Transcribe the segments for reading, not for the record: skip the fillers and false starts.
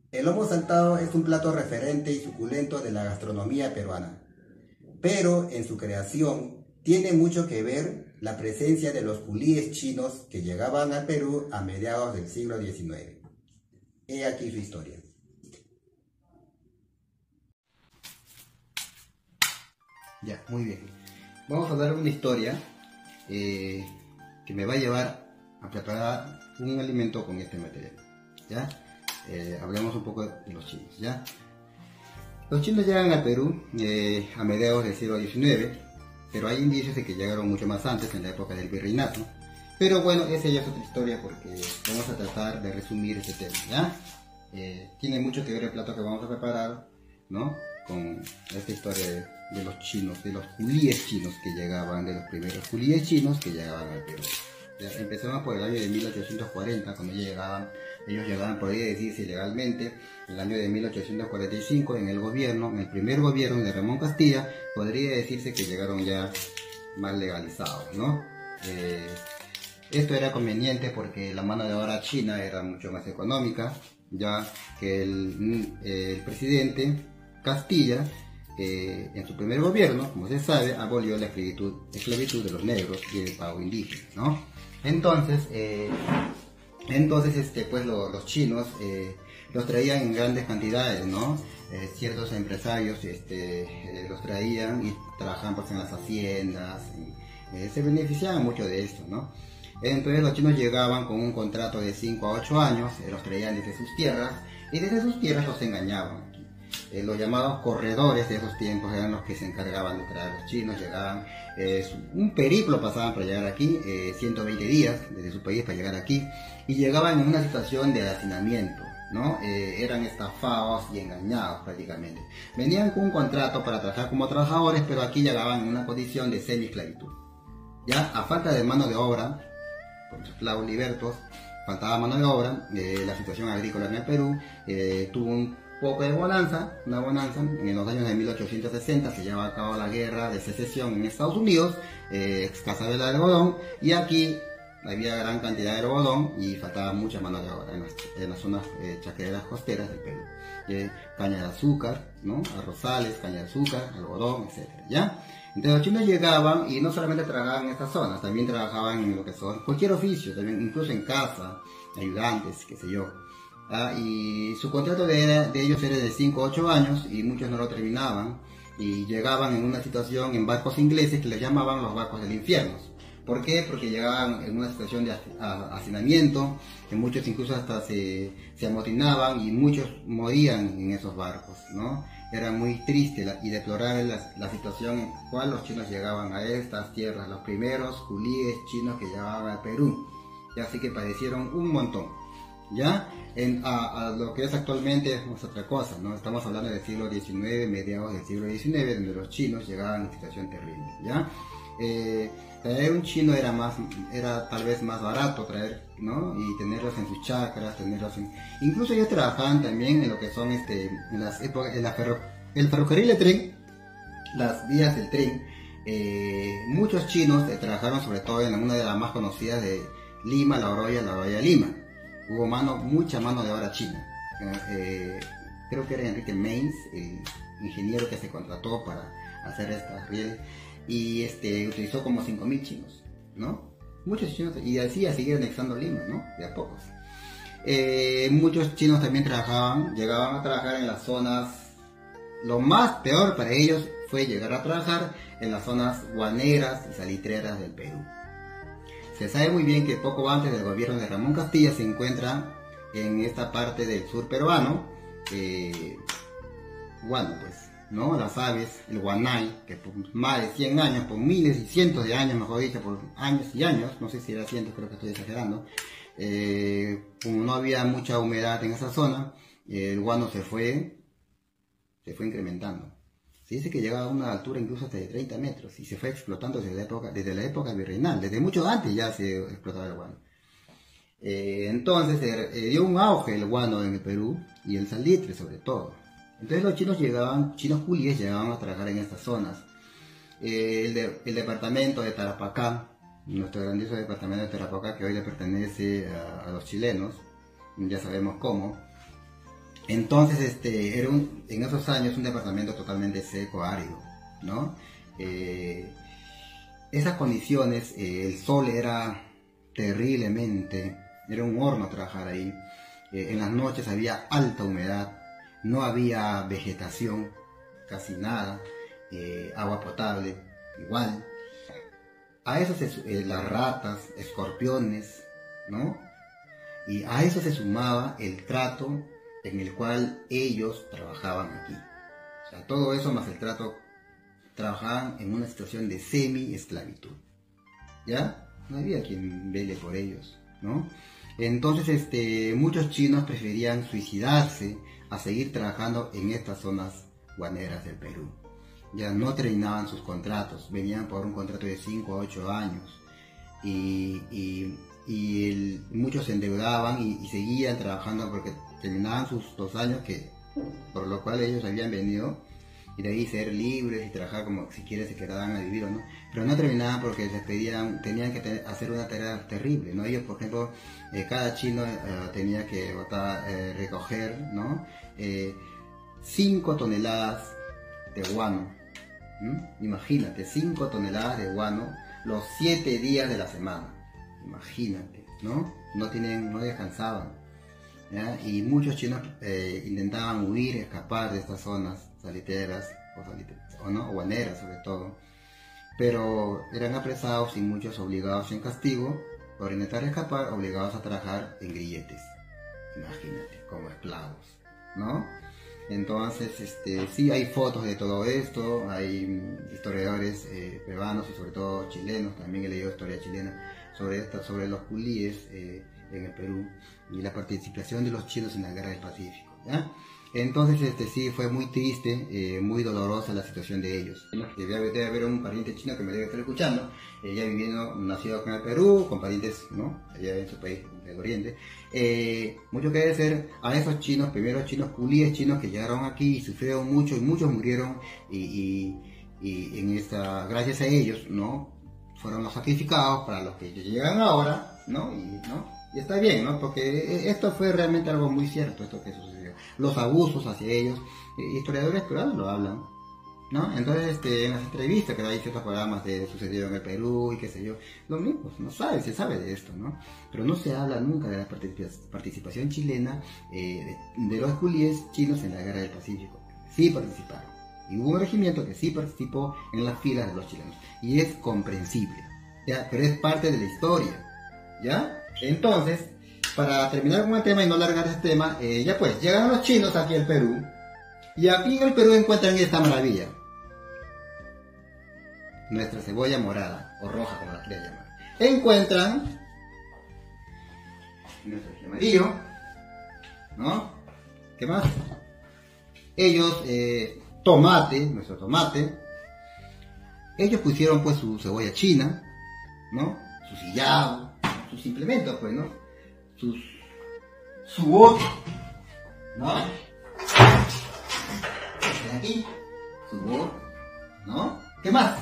El lomo saltado es un plato referente y suculento de la gastronomía peruana, pero en su creación tiene mucho que ver la presencia de los culíes chinos que llegaban al Perú a mediados del siglo XIX. He aquí su historia. Ya, muy bien. Vamos a hablar de una historia que me va a llevar a preparar un alimento con este material. ¿Ya? Hablemos un poco de los chinos. ¿Ya? Los chinos llegan al Perú a mediados del siglo XIX, pero hay indicios de que llegaron mucho más antes, en la época del virreinato. Pero bueno, esa ya es otra historia porque vamos a tratar de resumir este tema. ¿Ya? Tiene mucho que ver el plato que vamos a preparar, ¿no? Con esta historia de los chinos, de los culíes chinos que llegaban, de los primeros culíes chinos que llegaban al Perú. Ya, empezamos por el año de 1840, cuando ellos llegaban, podría decirse legalmente, el año de 1845, en el primer gobierno de Ramón Castilla, podría decirse que llegaron ya más legalizados, ¿no? Esto era conveniente porque la mano de obra china era mucho más económica, ya que el presidente Castilla, en su primer gobierno, como se sabe, abolió la esclavitud de los negros y el pago indígena, ¿no? Entonces, pues los chinos los traían en grandes cantidades, ¿no? Ciertos empresarios los traían y trabajaban pues en las haciendas, se beneficiaban mucho de esto, ¿no? Entonces los chinos llegaban con un contrato de 5 a 8 años, los traían desde sus tierras y desde sus tierras los engañaban. Los llamados corredores de esos tiempos eran los que se encargaban de traer a los chinos, llegaban, un periplo pasaban para llegar aquí, 120 días desde su país para llegar aquí, y llegaban en una situación de hacinamiento, ¿no? Eran estafados y engañados prácticamente. Venían con un contrato para trabajar como trabajadores, pero aquí llegaban en una condición de semi-esclavitud. Ya, a falta de mano de obra, por los esclavos libertos, faltaba mano de obra, la situación agrícola en el Perú tuvo un poco de una bonanza, en los años de 1860 se llevaba a cabo la guerra de secesión en Estados Unidos, escasez del algodón, y aquí había gran cantidad de algodón y faltaba mucha mano de obra en las zonas chacareras costeras del Perú. Caña de azúcar, ¿no? Arrozales, caña de azúcar, algodón, etcétera, ¿ya? Entonces los chinos llegaban y no solamente trabajaban en estas zonas, también trabajaban en lo que son cualquier oficio, también incluso en casa, ayudantes, qué sé yo. Y su contrato de ellos era de 5 a 8 años y muchos no lo terminaban y llegaban en una situación en barcos ingleses que les llamaban los barcos del infierno. ¿Por qué? Porque llegaban en una situación de hacinamiento, que muchos incluso hasta se amotinaban y muchos morían en esos barcos, ¿no? Era muy triste y deplorable la situación en la cual los chinos llegaban a estas tierras, los primeros culíes chinos que llegaban al Perú, y así que padecieron un montón. ¿Ya? A lo que es actualmente es otra cosa, ¿no? Estamos hablando del siglo XIX, mediados del siglo XIX, donde los chinos llegaban en situación terrible, ¿ya? Traer un chino era tal vez más barato traer, ¿no? Y tenerlos en sus chacras, incluso ellos trabajaban también en lo que son en las épocas, el ferrocarril de tren, las vías del tren. Muchos chinos trabajaron sobre todo en una de las más conocidas de Lima, La Oroya Lima. Hubo mucha mano de obra china. Creo que era Enrique Mains, el ingeniero que se contrató para hacer estas rieles, y utilizó como 5.000 chinos, ¿no? Muchos chinos, y así a seguir anexando Lima, ¿no? De a pocos. Muchos chinos también llegaban a trabajar en las zonas, lo más peor para ellos fue llegar a trabajar en las zonas guaneras y salitreras del Perú. Se sabe muy bien que poco antes del gobierno de Ramón Castilla se encuentra en esta parte del sur peruano, pues, ¿no? Las aves, el guanay, que por más de 100 años, por miles y cientos de años, mejor dicho, por años y años, no sé si era cientos, creo que estoy exagerando, como no había mucha humedad en esa zona, el guano se fue incrementando. Se dice que llegaba a una altura incluso hasta de 30 metros y se fue explotando desde la época virreinal, desde mucho antes ya se explotaba el guano. Entonces dio un auge el guano en el Perú y el salitre sobre todo. Entonces los chinos culíes llegaban a trabajar en estas zonas. El departamento de Tarapacá, nuestro grandioso departamento de Tarapacá, que hoy le pertenece a los chilenos, ya sabemos cómo. Entonces, era en esos años un departamento totalmente seco, árido, ¿no? Esas condiciones, el sol era terriblemente, era un horno trabajar ahí. En las noches había alta humedad, no había vegetación, casi nada, agua potable, igual. A eso las ratas, escorpiones, ¿no? Y a eso se sumaba el trato en el cual ellos trabajaban aquí. O sea, todo eso más el trato, trabajaban en una situación de semi-esclavitud. ¿Ya? No había quien vele por ellos, ¿no? Entonces, muchos chinos preferían suicidarse a seguir trabajando en estas zonas guaneras del Perú. Ya no terminaban sus contratos, venían por un contrato de 5 a 8 años. Muchos se endeudaban y seguían trabajando porque terminaban sus 2 años, por lo cual ellos habían venido, y de ahí ser libres y trabajar como si quieren se quedaban a vivir o no, pero no terminaban porque tenían que hacer una tarea terrible, ¿no? Ellos, por ejemplo, cada chino tenía que recoger, ¿no? 5 toneladas de guano. Imagínate, 5 toneladas de guano los 7 días de la semana. Imagínate, ¿no? No descansaban, ¿ya? Y muchos chinos intentaban huir, escapar de estas zonas saliteras o guaneras sobre todo, pero eran apresados y muchos obligados en castigo por intentar escapar, obligados a trabajar en grilletes. Imagínate, como esclavos, ¿no? Entonces, sí hay fotos de todo esto, hay historiadores peruanos y sobre todo chilenos, también he leído historia chilena sobre los culíes en el Perú y la participación de los chinos en la guerra del Pacífico, ¿ya? Entonces, sí, fue muy triste, muy dolorosa la situación de ellos. Debe haber un pariente chino que me debe estar escuchando, ya nacido acá en el Perú, con parientes, ¿no? Allá en su país del Oriente. Mucho que decir a esos chinos, primeros chinos culíes, chinos que llegaron aquí y sufrieron mucho y muchos murieron y gracias a ellos, ¿no? Fueron los sacrificados para los que llegan ahora, ¿no? Y está bien, ¿no? Porque esto fue realmente algo muy cierto, esto que sucedió. Los abusos hacia ellos, historiadores peruanos lo hablan, ¿no? Entonces, en las entrevistas que hay ciertos programas de sucedió en el Perú y qué sé yo, lo mismo, se sabe de esto, ¿no? Pero no se habla nunca de la participación chilena de los culíes chinos en la guerra del Pacífico. Sí participaron. Y hubo un regimiento que sí participó en las filas de los chilenos. Y es comprensible, ¿ya? Pero es parte de la historia, ¿ya? Entonces, para terminar con el tema y no alargar este tema, ya pues, llegan los chinos aquí al Perú. Y aquí en el Perú encuentran esta maravilla. Nuestra cebolla morada, o roja como la quieran llamar. Encuentran nuestro ají amarillo, ¿no? ¿Qué más? Ellos, nuestro tomate. Ellos pusieron pues su cebolla china, ¿no? Su sillao, sus implementos, pues, ¿no? Su otro, ¿no? Aquí, su otro, ¿no? ¿Qué más?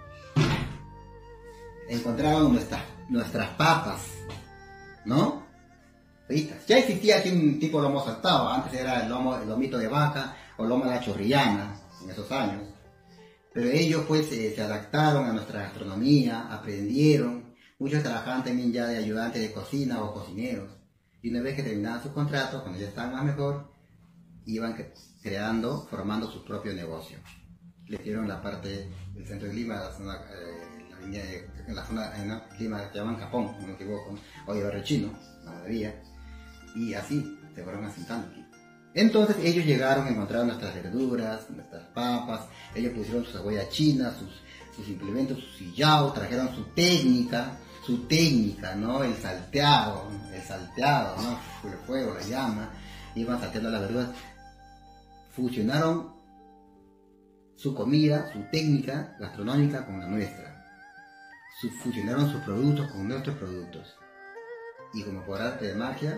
Encontraron nuestras papas, ¿no? Fritas. Ya existía aquí un tipo de lomo saltado, antes era el lomito de vaca o lomo de la chorrillana, en esos años. Pero ellos pues se adaptaron a nuestra gastronomía, aprendieron. Muchos trabajaban también ya de ayudantes de cocina o cocineros. Y una vez que terminaban sus contratos, cuando ya estaban más mejor, iban formando su propio negocio. Le dieron la parte del centro de Lima, la zona de Lima que llaman Japón, no me equivoco, o Barrio Chino, la mayoría. Y así se fueron asentando aquí. Entonces ellos llegaron, encontraron nuestras verduras, nuestras papas, ellos pusieron su cebolla china, sus implementos, su sillao, trajeron su técnica, ¿no? El salteado, ¿no? El fuego, la llama, iban salteando las verduras, fusionaron su comida, su técnica gastronómica con la nuestra, fusionaron sus productos con nuestros productos, y como por arte de magia,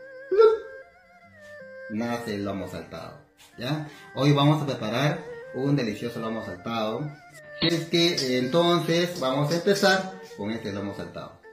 nace el lomo saltado, ¿ya? Hoy vamos a preparar un delicioso lomo saltado. Es que entonces vamos a empezar con este lomo saltado.